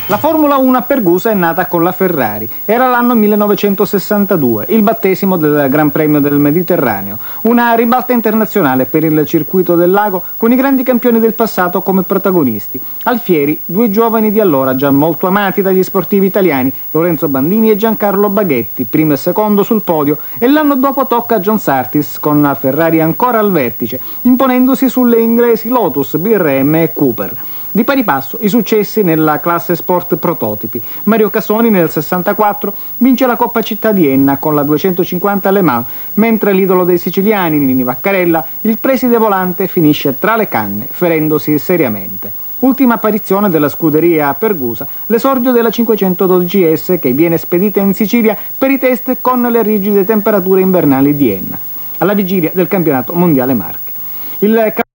La Formula 1 a Pergusa è nata con la Ferrari. Era l'anno 1962, il battesimo del Gran Premio del Mediterraneo. Una ribalta internazionale per il circuito del lago con i grandi campioni del passato come protagonisti. Alfieri, due giovani di allora già molto amati dagli sportivi italiani, Lorenzo Bandini e Giancarlo Baghetti, primo e secondo sul podio, e l'anno dopo tocca a John Surtees con la Ferrari ancora al vertice, imponendosi sulle inglesi Lotus, BRM e Cooper. Di pari passo i successi nella classe sport prototipi. Mario Casoni nel 64 vince la Coppa Città di Enna con la 250 Le Mans, mentre l'idolo dei siciliani, Nini Vaccarella, il preside volante, finisce tra le canne, ferendosi seriamente. Ultima apparizione della scuderia a Pergusa, l'esordio della 512S che viene spedita in Sicilia per i test con le rigide temperature invernali di Enna, alla vigilia del campionato mondiale Marche.